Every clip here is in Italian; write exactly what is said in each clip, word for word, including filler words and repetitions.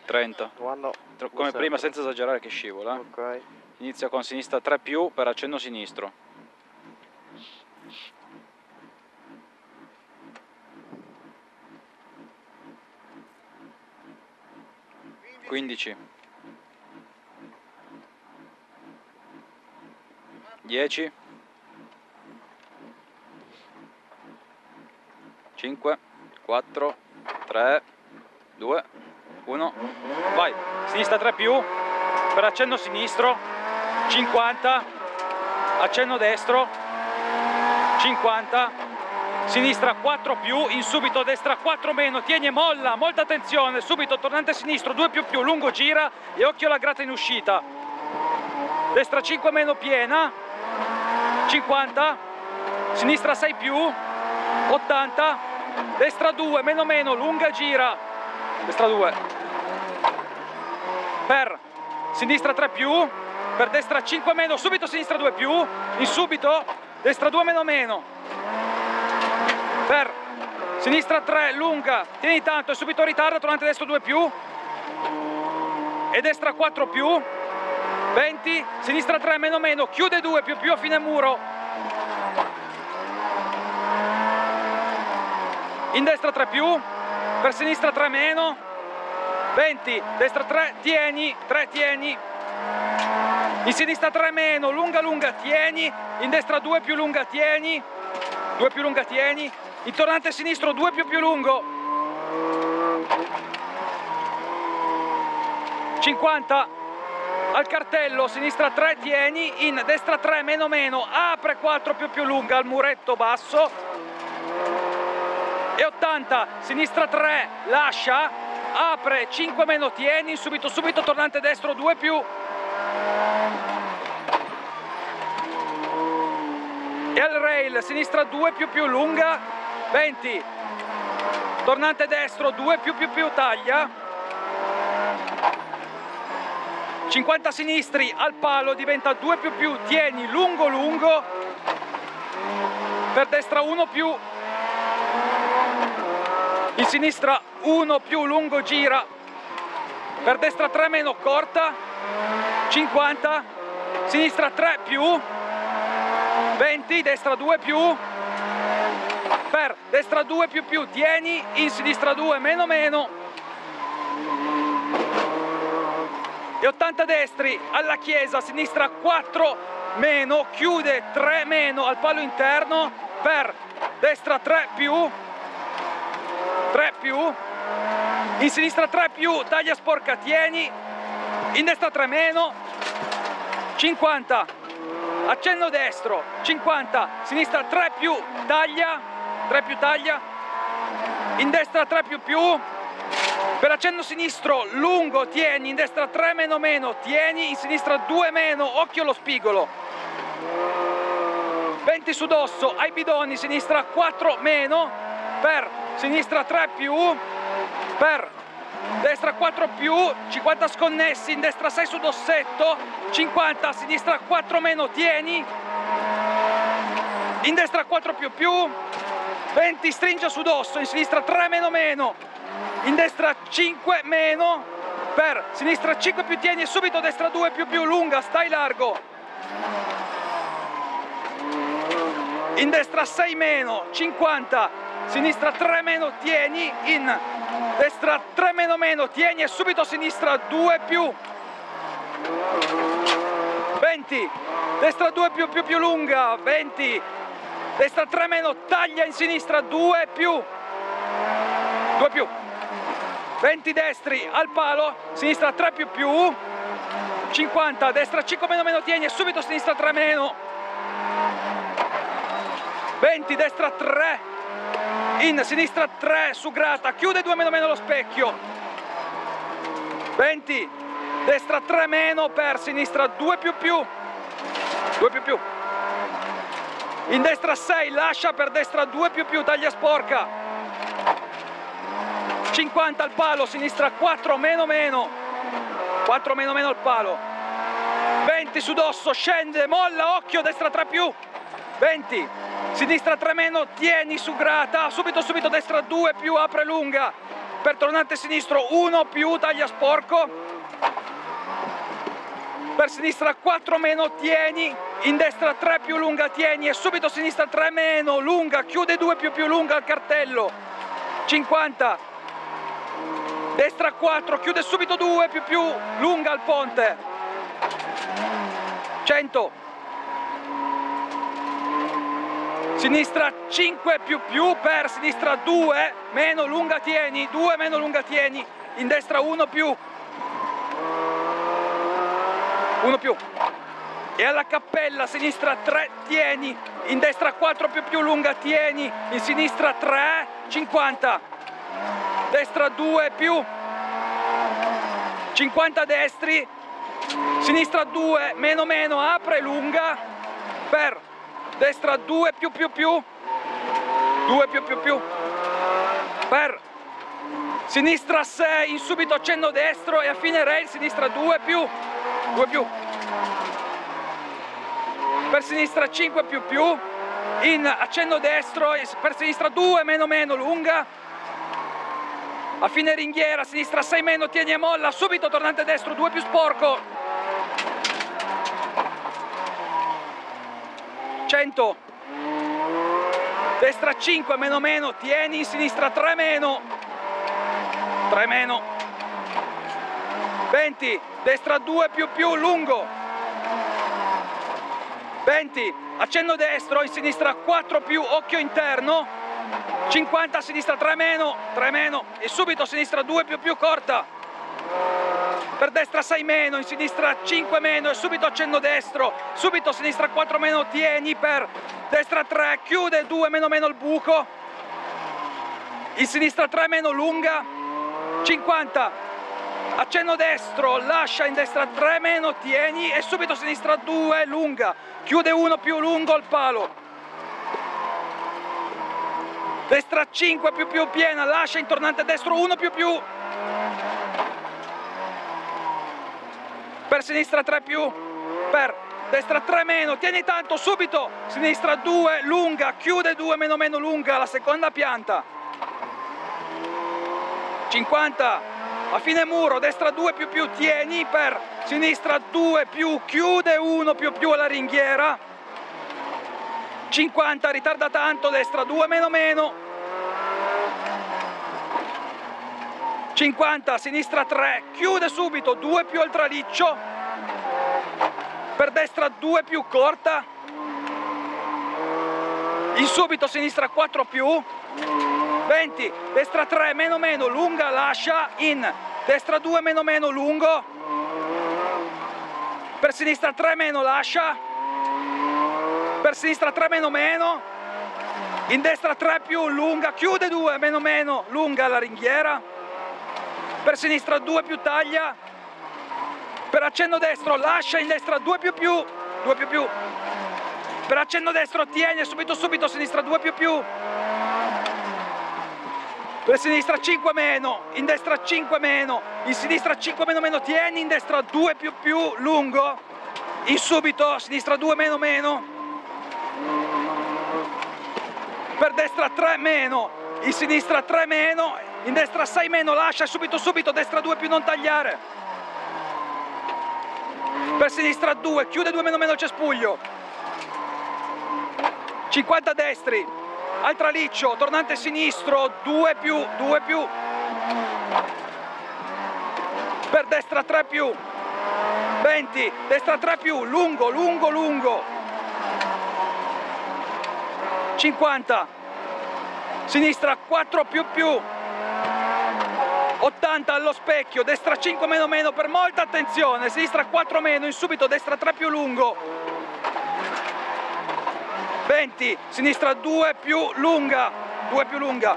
trenta. Quando Come prima, senza esagerare che scivola. Ok. Inizia con sinistra tre più per accenno sinistro. quindici. dieci. cinque, quattro, tre, due, uno. Vai. Sinistra tre più per accenno sinistro. cinquanta. Accenno destro. cinquanta. Sinistra quattro più, in subito destra quattro meno, tieni e molla, molta attenzione, subito tornante sinistro, due più più, lungo gira e occhio alla grata in uscita. Destra cinque meno piena, cinquanta, sinistra sei più, ottanta, destra due meno meno, lunga gira, destra due, per sinistra tre più, per destra cinque meno, subito sinistra due più, in subito, destra due meno meno. Per sinistra tre, lunga, tieni tanto e subito ritarda, tornante destro due più e destra quattro più, venti, sinistra tre meno meno, chiude due più più a fine muro, in destra tre più, per sinistra tre meno, venti, destra tre, tieni, tre tieni, in sinistra tre meno, lunga lunga, tieni, in destra due più lunga, tieni, due più lunga, tieni, il tornante sinistro due più più lungo, cinquanta, al cartello, sinistra tre tieni, in destra tre meno meno, apre quattro più più lunga, al muretto basso, e ottanta, sinistra tre, lascia, apre cinque meno tieni, subito subito tornante destro due più, e al rail, sinistra due più più lunga, venti, tornante destro due più più più taglia, cinquanta sinistri al palo, diventa due più più, tieni lungo lungo, per destra uno più, in sinistra uno più lungo gira, per destra tre meno corta, cinquanta, sinistra tre più, venti, destra due più, per destra due più più, tieni, in sinistra due meno meno, e ottanta destri alla chiesa, sinistra quattro meno, chiude tre meno al palo interno, per destra tre più, tre più, in sinistra tre più, taglia sporca, tieni, in destra tre meno, cinquanta, accenno destro, cinquanta, sinistra tre più, taglia, tre più taglia, in destra tre più più, per accenno sinistro lungo, tieni, in destra tre meno meno, tieni, in sinistra due meno, occhio allo spigolo, venti su dosso, ai bidoni, sinistra quattro meno, per sinistra tre più, per destra quattro più, cinquanta sconnessi, in destra sei su dossetto, cinquanta, sinistra quattro meno, tieni, in destra quattro più più, venti, stringe su dosso, in sinistra tre meno meno, in destra cinque meno, per sinistra cinque più, tieni e subito destra due più più, lunga, stai largo, in destra sei meno, cinquanta, sinistra tre meno, tieni, in destra tre meno meno, tieni e subito sinistra due più, venti, destra due più più più lunga, venti, destra tre meno, taglia in sinistra due più, due più, venti destri al palo, sinistra tre più più, cinquanta, destra cinque meno meno, tieni e subito sinistra tre meno, venti, destra tre, in sinistra tre su grata, chiude due meno meno lo specchio, venti, destra tre meno, per sinistra due più più, due più più, in destra sei, lascia, per destra due più più, taglia sporca, cinquanta al palo, sinistra quattro meno meno, quattro meno meno al palo, venti su dosso, scende, molla, occhio, destra tre più, venti, sinistra tre meno, tieni su grata, subito subito destra due più, apre lunga, per tornante sinistro uno più, taglia sporco, per sinistra quattro meno, tieni, in destra tre più, lunga, tieni, e subito sinistra tre meno, lunga, chiude due più più, lunga al cartello, cinquanta, destra quattro, chiude subito due più più, lunga al ponte, cento, sinistra cinque più più, per sinistra due meno, lunga, tieni, due meno, lunga, tieni, in destra uno più, uno più, e alla cappella sinistra tre, tieni, in destra quattro più più, lunga, tieni, in sinistra tre, cinquanta, destra due più, cinquanta destri, sinistra due, meno meno, apre, lunga, per destra due più più più, due più più più, per sinistra sei, in subito accenno destro e a fine rail sinistra due più, due più, per sinistra cinque più più, in accenno destro, per sinistra due meno meno, lunga, a fine ringhiera, sinistra sei meno, tieni e molla, subito tornante destro due più sporco, cento, destra cinque meno meno, tieni, in sinistra tre meno, tre meno, venti, destra due più più, lungo, venti, accenno destro, in sinistra quattro più, occhio interno, cinquanta, sinistra tre meno, tre meno, e subito sinistra due più più, corta, per destra sei meno, in sinistra cinque meno, e subito accenno destro, subito sinistra quattro meno, tieni, per destra tre, chiude due meno meno il buco, in sinistra tre meno, lunga, cinquanta, accenno destro, lascia, in destra tre meno, tieni, e subito sinistra due, lunga, chiude uno più, lungo il palo, destra cinque più più, piena, lascia, in tornante destro uno più più, per sinistra tre più, per destra tre meno, tieni tanto, subito sinistra due, lunga, chiude due meno meno, lunga, la seconda pianta, cinquanta, a fine muro, destra due più più, tieni, per sinistra due più, chiude uno più più alla ringhiera, cinquanta, ritarda tanto, destra due meno meno, cinquanta, sinistra tre, chiude subito, due più al traliccio, per destra due più, corta, in subito sinistra quattro più, venti, destra tre meno meno, lunga, lascia, in destra due meno meno, lungo, per sinistra tre meno, lascia, per sinistra tre meno meno, in destra tre più, lunga, chiude due meno meno, lunga la ringhiera, per sinistra due più, taglia, per accenno destro lascia, in destra due più più, due più più, per accenno destro tieni, subito subito sinistra due più più, per sinistra cinque meno, in destra cinque meno, in sinistra cinque meno meno, tieni, in destra due più più, lungo, in subito sinistra due meno meno, per destra tre meno, in sinistra tre meno, in destra sei meno, lascia, subito subito destra due più, non tagliare, per sinistra due, chiude due meno meno il cespuglio, cinquanta destri, al traliccio, tornante sinistro, due più, due più, per destra tre più, venti, destra tre più, lungo, lungo, lungo, cinquanta, sinistra quattro più più, ottanta allo specchio, destra cinque meno meno, per molta attenzione, sinistra quattro meno, in subito destra tre più, lungo, venti, sinistra due più, lunga, due più lunga,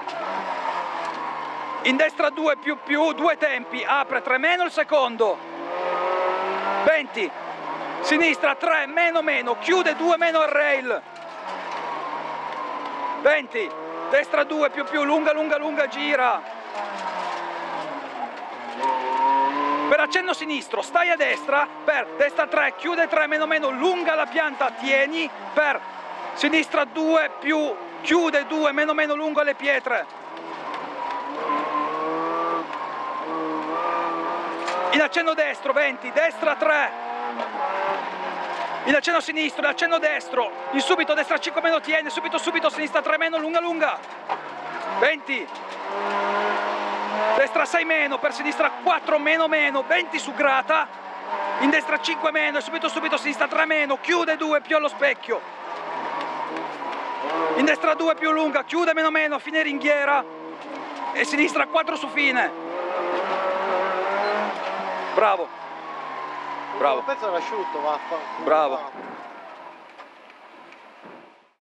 in destra due più più, due tempi, apre tre meno il secondo, venti, sinistra tre meno meno, chiude due meno al rail, venti, destra due più più, lunga lunga lunga, gira, per accenno sinistro stai a destra, per destra tre, chiude tre meno meno, lunga la pianta, tieni, per sinistra due più, chiude due meno meno, lungo alle pietre, in accenno destro, venti, destra tre, in accenno sinistro, in accenno destro, in subito destra cinque meno tiene, subito subito sinistra tre meno, lunga lunga, venti, destra sei meno, per sinistra quattro meno meno, venti su grata, in destra cinque meno, subito subito sinistra tre meno, chiude due più allo specchio, in destra due più lunga, chiude meno meno, fine ringhiera e sinistra quattro su fine. Bravo, bravo. Un pezzo era asciutto, vaffa. Bravo.